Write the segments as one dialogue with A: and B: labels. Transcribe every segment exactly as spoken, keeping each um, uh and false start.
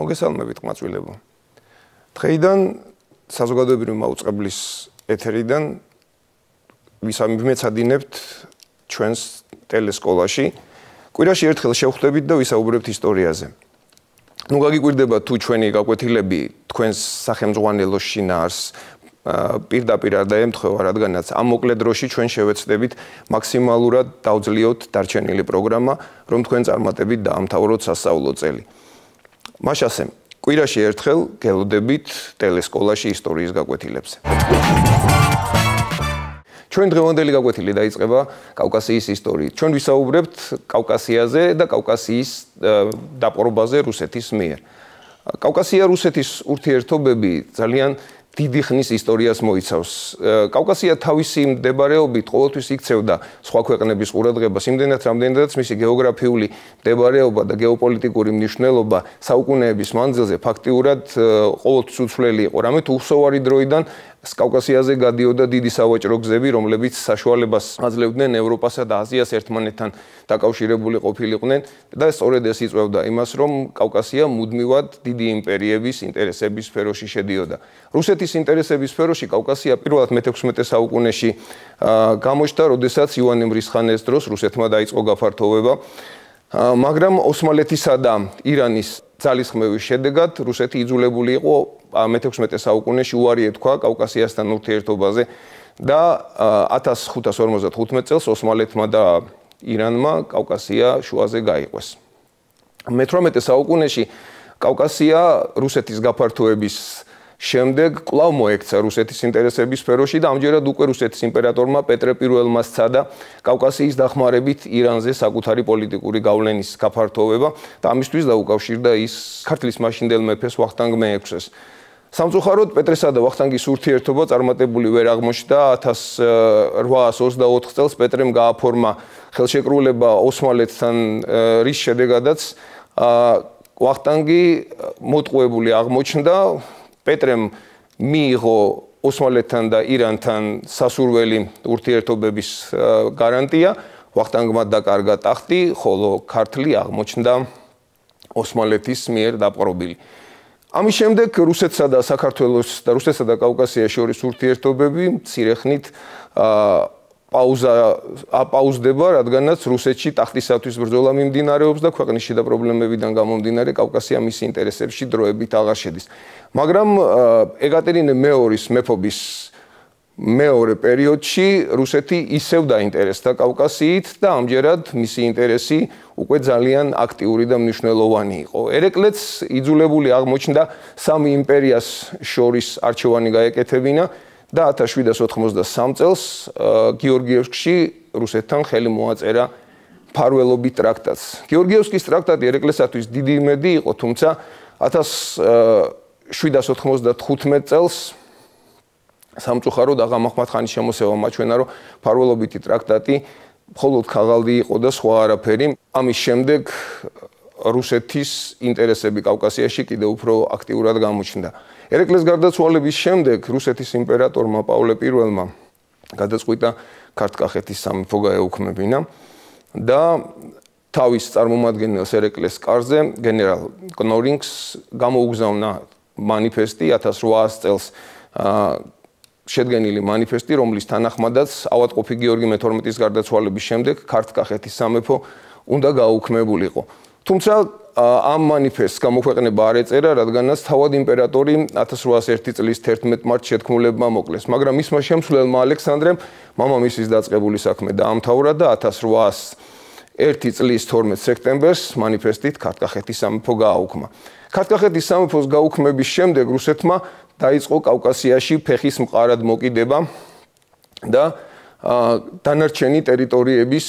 A: მოგესალმებით ყმაწვილებო. დღეიდან საზოგადოებრივი მაუწყებლის ეთერიდან ვიმეცადინებთ ჩვენს ტელესკოლაში. კვირაში ერთხელ შევხვდებით და ვისაუბრებთ ისტორიაზე. ნუ გაგიკვირდება თუ ჩვენი გაკვეთილები თქვენს სახელმძღვანელო შინაარს პირდაპირ არ დაემთხვევა, რადგანაც ამ მოკლე დროში ჩვენ შევეცდებით მაქსიმალურად დავძლიოთ დარჩენილი პროგრამა, რომ თქვენ წარმატებით დაამთავროთ სასწავლო წელი. მაშასე, კვირაში ერთხელ გელოდებით ტელესკოლაში ისტორიის გაკვეთილებზე. ჩვენ დღევანდელი გაკვეთილი დაიწყება კავკასიის ისტორიით. ჩვენ ვისაუბრებთ კავკასიაზე და კავკასიის დაპყრობაზე რუსეთის მიერ. კავკასია რუსეთის ურთიერთობები ძალიან დიდი ხნის ისტორიას მოიცავს. კავკასია თავისი მდებარეობით ყოველთვის იქცევდა სხვა ქვეყნების ყურადღებას, იმდენად რამდენადაც მისი გეოგრაფიული მდებარეობა და გეოპოლიტიკური მნიშვნელობა საუკუნეების მანძილზე ფაქტიურად ყოველთვის უცვლელი იყო. რამე თუ უსოვარი დროიდან კავკასიაზე გადიოდა დიდი სავაჭრო გზები, რომლებიც საშუალებას აძლევდნენ ევროპასა და აზიას ერთმანეთთან დაკავშირებული ყოფილიყვნენ და სწორედ ეს იწვევდა იმას, რომ კავკასია მუდმივად დიდი იმპერიების ინტერესების სფეროში შედიოდა. რუსეთის ინტერესების სფეროში კავკასია პირველად მეთექვსმეტე საუკუნეში გამოჩნდა, როდესაც ივანე მრისხანეს დროს რუსეთმა დაიწყო გაფართოვება, მაგრამ ოსმალეთისა და ირანის ძალისხმევის შედეგად რუსეთი იძულებული იყო მეთექვსმეტე საუკუნეში უარი ეთქვა კავკასიასთან ურთიერთობაზე და ათას ხუთას ორმოცდახუთმეტ წელს ოსმალეთმა და ირანმა კავკასია შუაზე გაიყვეს. მეთვრამეტე საუკუნეში კავკასია რუსეთის გაფართოების შემდეგ კვლავ მოექცა რუსეთის ინტერესების სფეროში და ამჯერად უკვე რუსეთის იმპერატორმა პეტრე პირველმა სცადა კავკასიის დახმარებით ირანზე საკუთარი პოლიტიკური გავლენის გაფართოვება და ამისთვის დაუკავშირდა ის ქართლის მაშინდელ მეფეს ვახტანგ მეექვსეს. სამწუხაროდ პეტრესა და ვახტანგის ურთიერთობა წარმატებული ვერ აღმოჩნდა. ათას რვაას ოცდაოთხ წელს პეტრემ გააფორმა ხელშეკრულება ოსმალეთთან, რის შედეგადაც ვახტანგი მოტყუებული აღმოჩნდა. პეტრემ მიიღო ოსმალეთთან და ირანთან სასურველი ურთიერთობების გარანტია, ვახტანგმა დაკარგა ტახტი, ხოლო ქართლი აღმოჩნდა ოსმალეთის მიერ დაპყრობილი. ამის შემდეგ რუსეთსა და საქართველოს და რუსეთსა და კავკასიას შორის ურთიერთობები მცირე ხნით პაუზა აპაუზდება, რადგანაც რუსეთში ტახტისათვის ბრძოლა მიმდინარეობს და ქვეყნის შიდა პრობლემებიდან გამომდინარე კავკასია მის ინტერესებში დროებით აღარ შედის. მაგრამ ეკატერინე მეორის მეფობის მეორე პერიოდში რუსეთი ისევ დაინტერესდა კავკასიით და ამჯერად მისი ინტერესი უკვე ძალიან აქტიური და მნიშვნელოვანი იყო. ერეკლეც იძულებული აღმოჩნდა სამი იმპერიას შორის არჩევანი გაეკეთებინა და ათას შვიდას ოთხმოცდასამ წელს გიორგიევსკში რუსეთთან ხელი მოაწერა მფარველობით ტრაქტატს. გიორგიევსკის ტრაქტატი ერეკლესათვის დიდი იმედი იყო, თუმცა ათას შვიდას ოთხმოცდათხუთმეტ წელს სამწუხაროდ აღა მაჰმად-ხანის შემოსევა მაჩვენა, რომ მფარველობითი ტრაქტატი მხოლოდ ქაღალდი იყო და სხვა არაფერი. ამის შემდეგ რუსეთის ინტერესები კავკასიაში კიდევ უფრო აქტიურად გამოჩნდა. ერეკლეს გარდაცვალების შემდეგ რუსეთის იმპერატორმა პავლე პირველმა გადაწყვიტა ქართლ-კახეთის სამეფო გაეუქმებინა და თავის წარმომადგენელს ერეკლეს კარზე გენერალ კნორინგს გამოუგზავნა მანიფესტი ათას რვაას წელს შედგენილი მანიფესტი, რომლის თანახმადაც ავადმყოფი გიორგი მეთორმეტის გარდაცვალების შემდეგ ქართლ-კახეთის სამეფო უნდა გაუქმებულიყო. თუმცა ამ მანიფესტს გამოქვეყნება არ ეწერა, რადგანაც თავად იმპერატორი ათას რვაას ერთი წლის თერთმეტ მარტს შეთქმულებმა მოკლეს, მაგრამ მისმა შემცვლელმა ალექსანდრემ მამამისის დაწყებული საქმე დაამთავრა და ათას რვაას ერთი წლის თორმეტ სექტემბერს მანიფესტით ქართლ-კახეთის სამეფო გააუქმა. ქართლ-კახეთის სამეფოს გაუქმების შემდეგ რუსეთმა დაიწყო კავკასიაში ფეხის მყარად მოკიდება და დანარჩენი ტერიტორიების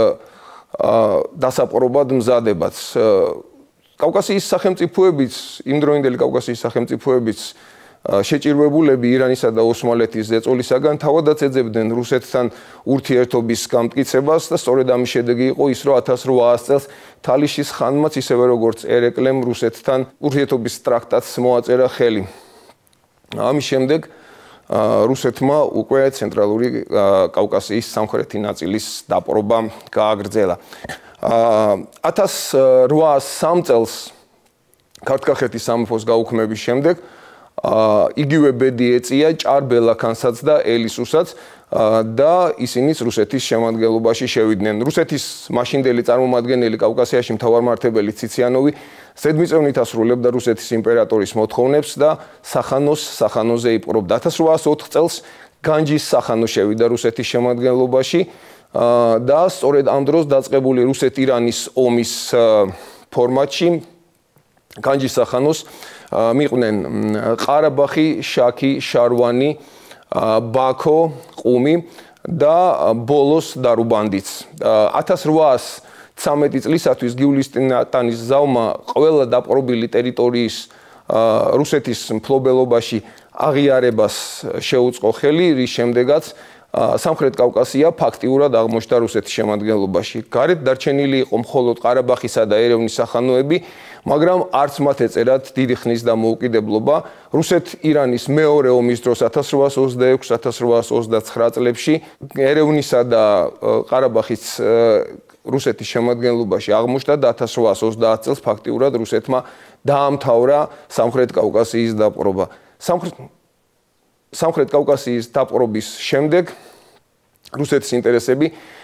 A: დასაპყრობად მზადებაც. კავკასიის სახელმწიფოებიც, იმდროინდელი კავკასიის სახელმწიფოებიც შეჭირვებულები ირანისა და ოსმალეთის ზეწოლისაგან თავადაც ეძებდნენ რუსეთთან ურთიერთობის გამტკიცებას და სწორედ ამის შედეგი იყო ის, რომ ათას რვაას წელს თალიშის ხანმაც ისევე როგორც ერეკლემ რუსეთთან ურთიერთობის ტრაქტატს მოაწერა ხელი. ამის შემდეგ რუსეთმა უკვე ცენტრალური კავკასიის სამხრეთი ნაწილის დაპყრობა გააგრძელა. ათას რვაას სამ წელს ქართლ-კახეთის სამეფოს გაუქმების შემდეგ იგივე ბედი ეწია ჭარბელაქანსაც და ელისუსაც და ისინიც რუსეთის შემადგენლობაში შევიდნენ. რუსეთის მაშინდელი წარმომადგენელი კავკასიაში მთავარმართებელი ციციანოვი ზედმიწევნით ასრულებდა რუსეთის იმპერატორის მოთხოვნებს და სახანოს სახანოზე იპყრობდა. ათას რვაას ოთხ წელს განჯის სახანო შევიდა რუსეთის შემადგენლობაში და სწორედ ამ დროს დაწყებული რუსეთ-ირანის ომის ფორმატში განჯის სახანოს მიყვნენ ყარაბახი, შაქი, შარვანი, ბაქო, ყუმი და ბოლოს დარუბანდიც. ათას რვაას ცამეტი წლისათვის გიულისტანის ზავმა ყველა დაპყრობილი ტერიტორიის რუსეთის მფლობელობაში აღიარებას შეუწყო ხელი, რის შემდეგაც სამხრეთ კავკასია ფაქტიურად აღმოჩნდა რუსეთის შემადგენლობაში. გარეთ დარჩენილი იყო მხოლოდ ყარაბახისა და ერევნის სახანოები, მაგრამ არც მათ ეწერათ დიდი ხნის დამოუკიდებლობა. რუსეთ-ირანის მეორე ომის დროს ათას რვაას ოცდაექვსი ათას რვაას ოცდაცხრა წლებში ერევნისა და ყარაბახის რუსეთის შემადგენლობაში აღმოჩნდა და ათას რვაას ოცდაათ წელს ფაქტიურად რუსეთმა დაამთავრა სამხრეთ კავკასიის დაპყრობა. სამხრეთ კავკასიის დაპყრობის შემდეგ რუსეთის ინტერესები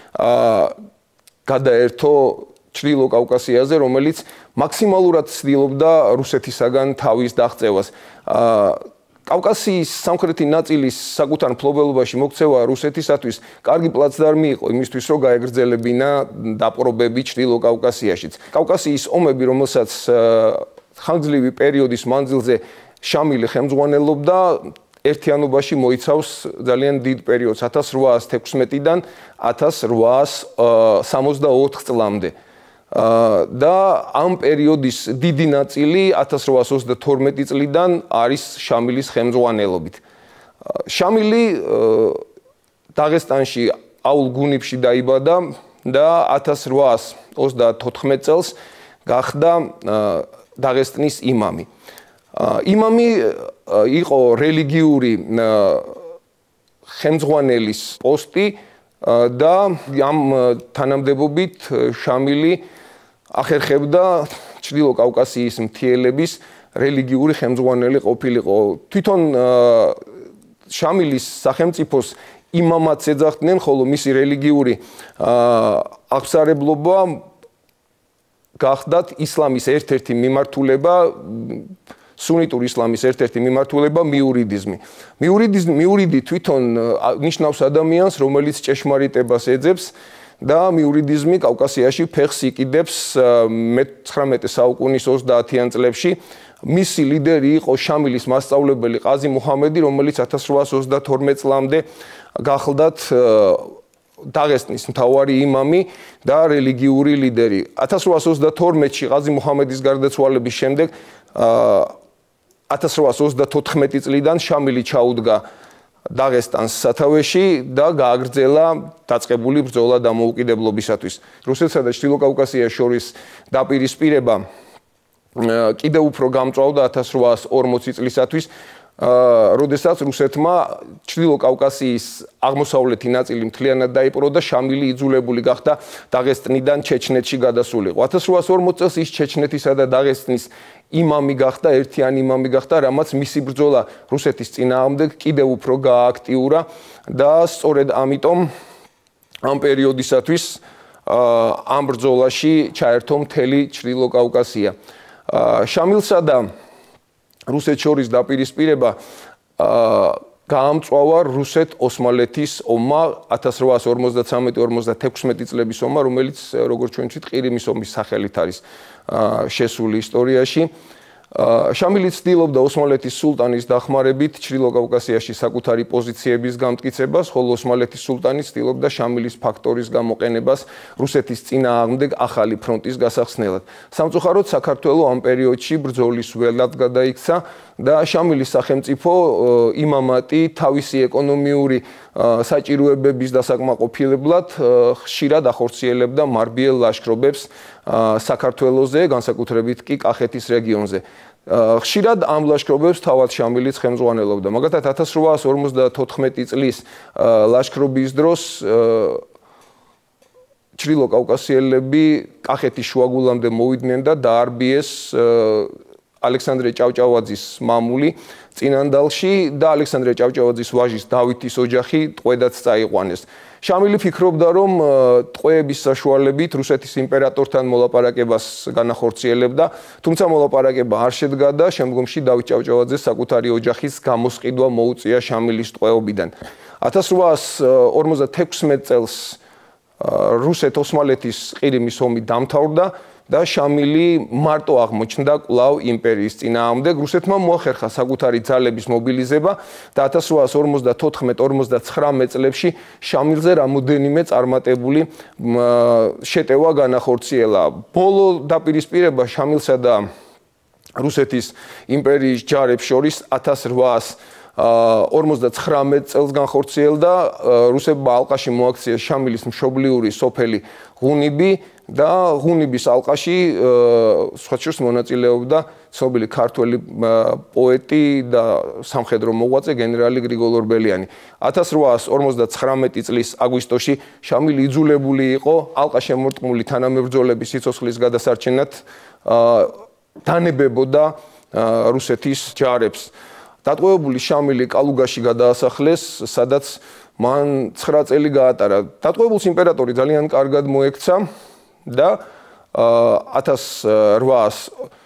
A: გადაერთო ჩრდილო კავკასიაზე, რომელიც მაქსიმალურად ცდილობდა რუსეთისაგან თავის დაღწევას. კავკასიის სამხრეთი ნაწილის საკუთარ მფლობელობაში მოქცევა რუსეთისათვის კარგი პლაცდარმი იყო იმისთვის, რომ გაეგრძელებინა დაპყრობები ჩრდილო კავკასიაშიც. კავკასიის ომები, რომელსაც ხანგრძლივი პერიოდის მანძილზე შამილი ხელმძღვანელობდა, ერთიანობაში მოიცავს ძალიან დიდ პერიოდს ათას რვაას თექვსმეტიდან ათას რვაას სამოცდაოთხ წლამდე. და ამ პერიოდის დიდი ნაწილი ათას რვაას ოცდათორმეტი წლიდან არის შამილის ხელმძღვანელობით. შამილი დაღესტანში აულ გუნიბში დაიბადა და ათას რვაას ოცდათოთხმეტ წელს გახდა დაღესტნის იმამი. იმამი იყო რელიგიური ხელმძღვანელის პოსტი და ამ თანამდებობით შამილი ახერხებდა ჩრდილო კავკასიის მთიელების რელიგიური ხელმძღვანელი ყოფილიყო. თვითონ შამილის სახელმწიფოს იმამაც ეძახდნენ, ხოლო მისი რელიგიური აღსარებლობა გახდათ ისლამის ერთ-ერთი მიმართულება, სუნიტური ისლამის ერთ-ერთი მიმართულება მიურიდიზმი. მიურიდიზმი, მიურიდი თვითონ ნიშნავს ადამიანს, რომელიც ჭეშმარიტებას ეძებს და მიურიდიზმი კავკასიაში ფეხს იკიდებს მეცხრამეტე საუკუნის ოცდაათიან წლებში. მისი ლიდერი იყო შამილის მასწავლებელი ყაზი მუჰამედი, რომელიც ათას რვაას ოცდათორმეტ წლამდე გახლდათ დაღესტნის მთავარი იმამი და რელიგიური ლიდერი. ათას რვაას ოცდათორმეტში ყაზი მუჰამედის გარდაცვალების შემდეგ ათას რვაას ოცდათოთხმეტი წლიდან შამილი ჩაუდგა დაღესტანს სათავეში და გააგრძელა დაწყებული ბრძოლა დამოუკიდებლობისათვის. რუსეთსა და ჩრდილო კავკასიას შორის დაპირისპირება კიდევ უფრო გამწვავდა ათას რვაას ორმოცი წლისათვის, როდესაც რუსეთმა ჩრდილო კავკასიის აღმოსავლეთი ნაწილი მთლიანად დაიპყრო და შამილი იძულებული გახდა დაღესტნიდან ჩეჩნეთში გადასულიყო. ათას რვაას ორმოც წელს ის ჩეჩნეთისა და დაღესტნის იმამი გახდა, ერთიანი იმამი გახდა, რამაც მისი ბრძოლა რუსეთის წინააღმდეგ კიდევ უფრო გააქტიურა და სწორედ ამიტომ ამ პერიოდისათვის ამ ბრძოლაში ჩაერთო მთელი ჩრდილო კავკასია. შამილსა და რუსეთს შორის დაპირისპირება გაამწვავა რუსეთ-ოსმალეთის ომმა ათას რვაას ორმოცდაცამეტი ორმოცდათექვსმეტი წლების ომმა, რომელიც როგორც ჩვენ ვთქვით, ყირიმის ომის სახელით არის შესული ისტორიაში. შამილი ცდილობდა ოსმალეთის სულტანის დახმარებით ჩრდილო კავკასიაში საკუთარი პოზიციების გამტკიცებას, ხოლო ოსმალეთის სულტანი ცდილობდა შამილის ფაქტორის გამოყენებას რუსეთის წინააღმდეგ ახალი ფრონტის გასახსნელად. სამწუხაროდ საქართველო ამ პერიოდში ბრძოლის ველად გადაიქცა და შამილის სახელმწიფო იმამატი თავისი ეკონომიური საჭიროებების დასაკმაყოფილებლად ხშირად ახორციელებდა მარბიელ ლაშქრობებს საქართველოზე, განსაკუთრებით კი კახეთის რეგიონზე. ხშირად ამ ლაშქრობებს თავად შამილიც ხელმძღვანელობდა. მაგალითად ათას რვაას ორმოცდათოთხმეტი წლის ლაშქრობის დროს ჩრდილო კავკასიელები კახეთის შუაგულამდე მოვიდნენ და დაარბიეს ალექსანდრე ჭავჭავაძის მამული წინანდალში და ალექსანდრე ჭავჭავაძის ვაჟის დავითის ოჯახი ტყვედაც წაიყვანეს. შამილი ფიქრობდა, რომ ტყვეების საშუალებით რუსეთის იმპერატორთან მოლაპარაკებას განახორციელებდა, თუმცა მოლაპარაკება არ შედგა და შემდგომში დავით ჭავჭავაძეს საკუთარი ოჯახის გამოსყიდვა მოუწია შამილის ტყვეობიდან. ათას რვაას ორმოცდათექვსმეტ წელს რუსეთ-ოსმალეთის ყირიმის ომი დამთავრდა და შამილი მარტო აღმოჩნდა კვლავ იმპერიის წინააღმდეგ. რუსეთმა მოახერხა საკუთარი ძალების მობილიზება და ათას რვაას ორმოცდათოთხმეტ ორმოცდაცხრამეტ წლებში შამილზე რამოდენიმე წარმატებული შეტევა განახორციელა. ბოლო დაპირისპირება შამილსა და რუსეთის იმპერიის ჯარებს შორის ათას რვაას ორმოცდაცხრამეტ წელს განხორციელდა. რუსებმა ალყაში მოაქციეს შამილის მშობლიური სოფელი ღუნიბი და ღუნიბის ალყაში სხვა შორის მონაწილეობდა ცნობილი ქართველი პოეტი და სამხედრო მოღვაწე გენერალი გრიგოლ ორბელიანი. ათას რვაას ორმოცდაცხრამეტი წლის აგვისტოში შამილი იძულებული იყო ალყა შემორტყმული თანამებრძოლების სიცოცხლის გადასარჩენად დანებებოდა რუსეთის ჯარებს. დატყვევებული შამილი კალუგაში გადაასახლეს, სადაც მან ცხრა წელი გაატარა. დატყვევებულს იმპერატორი ძალიან კარგად მოექცა და ათას რვაას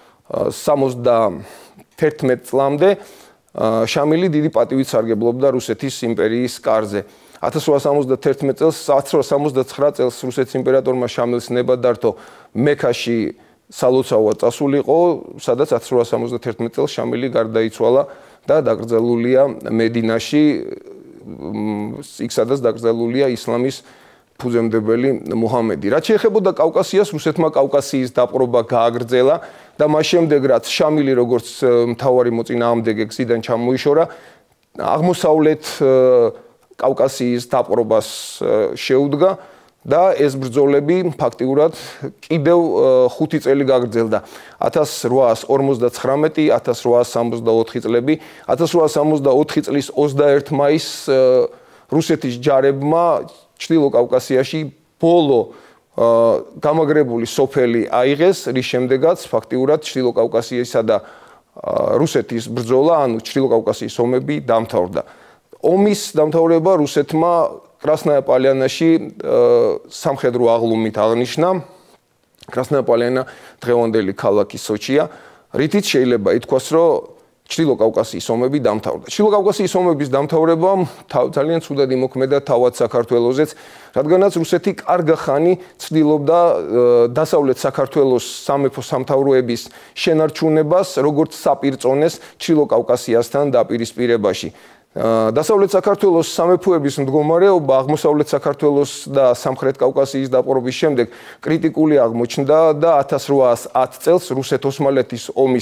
A: სამოცდათერთმეტ წლამდე შამილი დიდი პატივით სარგებლობდა რუსეთის იმპერიის კარზე. ათას რვაას სამოცდათერთმეტ წელს, ათას რვაას სამოცდაცხრა წელს რუსეთის იმპერატორმა შამილს ნება დართო მექაში სალოცავად წასულიყო, სადაც ათას რვაას სამოცდათერთმეტ წელს შამილი გარდაიცვალა და დაკრძალულია მედინაში, იქ სადაც დაკრძალულია ისლამის ფუძემდებელი მუჰამედი. რაც შეეხებოდა კავკასიას, რუსეთმა კავკასიის დაპყრობა გააგრძელა და მას შემდეგ რაც შამილი როგორც მთავარი მოწინააღმდეგე გზიდან ჩამოიშორა, აღმოსავლეთ კავკასიის დაპყრობას შეუდგა და ეს ბრძოლები ფაქტიურად კიდევ ხუთი წელი გაგრძელდა. ათას რვაას ორმოცდაცხრამეტი, ათას რვაას სამოცდაოთხი წლები, ათას რვაას სამოცდაოთხი წლის ოცდაერთი მაისს რუსეთის ჯარებმა ჩრდილო კავკასიაში ბოლო გამაგრებული სოფელი აიღეს, რის შემდეგაც ფაქტიურად ჩრდილო კავკასიისა და რუსეთის ბრძოლა, ანუ ჩრდილო კავკასიის ომები დამთავრდა. ომის დამთავრება რუსეთმა კრასნაია პოლიანაში სამხედრო აღლუმით აღნიშნა. კრასნაია პოლიანა დღევანდელი ქალაქი სოჩია, რითიც შეიძლება ითქვას, რომ ჩრდილო კავკასიის ომები დამთავრდა. ჩრდილო კავკასიის ომების დამთავრებამ ძალიან ცუდად იმოქმედა თავად საქართველოსაც, რადგანაც რუსეთი კარგი ხანი ცდილობდა დასავლეთ საქართველოს სამეფო სამთავროების შენარჩუნებას, როგორც საპირწონეს ჩრდილო კავკასიასთან დაპირისპირებაში. დასავლეთ საქართველოს სამეფოების მდგომარეობა აღმოსავლეთ საქართველოს და სამხრეთ კავკასიის დაპყრობის შემდეგ კრიტიკული აღმოჩნდა და ათას რვაას ათ წელს რუსეთ-ოსმალეთის ომის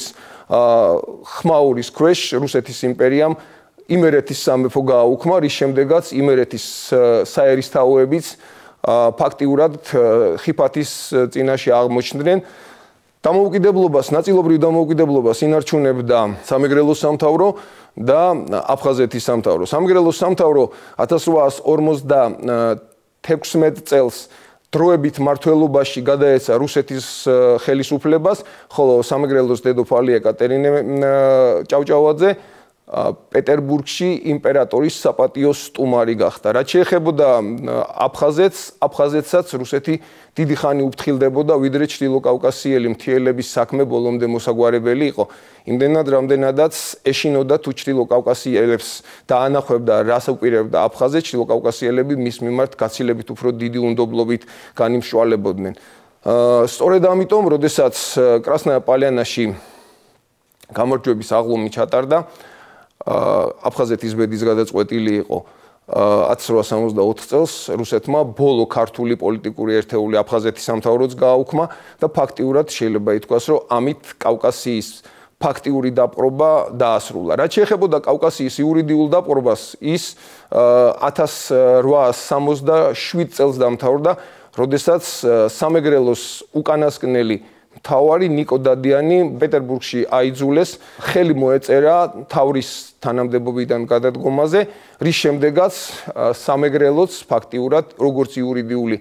A: ხმაურის ქვეშ რუსეთის იმპერიამ იმერეთის სამეფო გააუქმა, რის შემდეგაც იმერეთის საერისთავოებიც ფაქტიურად ხიფათის წინაშე აღმოჩნდნენ. დამოუკიდებლობას, ნაწილობრივ დამოუკიდებლობას ინარჩუნებდა სამეგრელოს სამთავრო და აფხაზეთის სამთავრო. სამეგრელოს სამთავრო ათას რვაას ორმოცდათექვსმეტ წელს დროებით მმართველობაში გადაეცა რუსეთის ხელისუფლებას, ხოლო სამეგრელოს დედოფალი ეკატერინე ჭავჭავაძე პეტერბურგში იმპერატორის საპატიო სტუმარი გახდა. რაც შეეხებოდა აფხაზეთს, აფხაზეთსაც რუსეთი დიდი ხანი უფრთხილდებოდა, ვიდრე ჩრდილო კავკასიელი მთიელების საქმე ბოლომდე მოსაგვარებელი იყო. იმდენად, რამდენადაც ეშინოდა თუ ჩრდილო კავკასიელებს დაანახვებდა, რას უპირებდა აფხაზეთს, ჩრდილო კავკასიელები მის მიმართ გაცილებით უფრო დიდი უნდობლობით განიმშვალებოდნენ. სწორედ ამიტომ, როდესაც კრასნაია პოლიანაში გამარჯვების აღლუმი ჩატარდა, აფხაზეთის ბედის გადაწყვეტილი იყო ათას რვაას სამოცდაოთხ წელს რუსეთმა ბოლო ქართული პოლიტიკური ერთეული აფხაზეთის სამთავროც გააუქმა და ფაქტიურად შეიძლება ითქვას, რომ ამით კავკასიის ფაქტიური დაპყრობა დაასრულა. რაც შეეხებოდა კავკასიის იურიდიულ დაპყრობას, ის ათას რვაას სამოცდაშვიდ წელს დამთავრდა, როდესაც სამეგრელოს უკანასკნელი მთავარი ნიკო დადიანი პეტერბურგში აიძულეს, ხელი მოეწერა თავრის თანამდებობიდან გადადგომაზე, რის შემდეგაც სამეგრელოც ფაქტიურად როგორც იურიდიული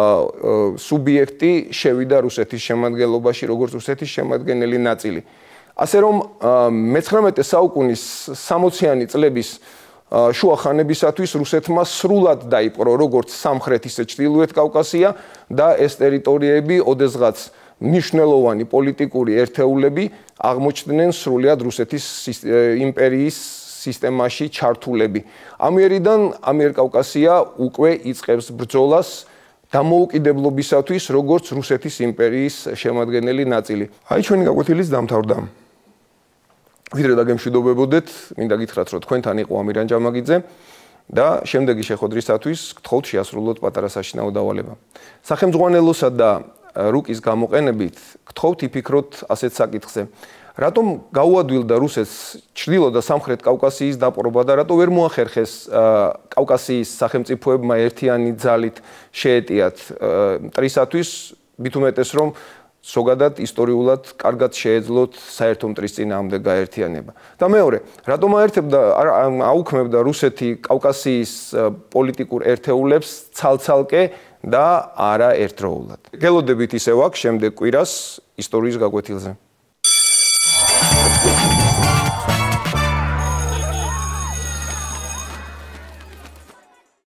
A: სუბიექტი შევიდა რუსეთის შემადგენლობაში, როგორც რუსეთის შემადგენელი ნაწილი. ასე რომ მეცხრამეტე საუკუნის სამოციანი წლების შუა ხანებისათვის რუსეთმა სრულად დაიპყრო როგორც სამხრეთ ისე ჩრდილოეთ კავკასია და ეს ტერიტორიები ოდესღაც მნიშვნელოვანი პოლიტიკური ერთეულები აღმოჩნდნენ სრულად რუსეთის იმპერიის სისტემაში ჩართულები. ამიერიდან ამიერკავკასია უკვე იწყებს ბრძოლას დამოუკიდებლობისათვის როგორც რუსეთის იმპერიის შემადგენელი ნაწილი. აი ჩვენი გაკვეთილის დამთავრდა. ვიდრე დაგემშვიდობებოდეთ, მინდა გითხრათ, რომ თქვენთან იყო ამირან ჯამაგიძე და შემდეგი შეხვედრისათვის გთხოვთ შეასრულოთ პატარა საშინაო დავალება. სახელმძღვანელოსა და რუკის გამოყენებით გთხოვთ იფიქროთ ასეთ საკითხზე. რატომ გაუადვილდა რუსეთს ჩრდილო და სამხრეთ კავკასიის დაპყრობა და რატო ვერ მოახერხეს კავკასიის სახელმწიფოებმა ერთიანი ძალით შეეტიათ მტრისათვის, მით უმეტეს რომ ზოგადად ისტორიულად კარგად შეეძლოთ საერთო მტრის წინააღმდეგ გაერთიანება. და მეორე, რატომ აერთებდა აუქმებდა რუსეთი კავკასიის პოლიტიკურ ერთეულებს ცალ-ცალკე და არა ერთდროულად. გელოდებით ისევ აქ შემდეგ კვირას ისტორიის გაკვეთილზე.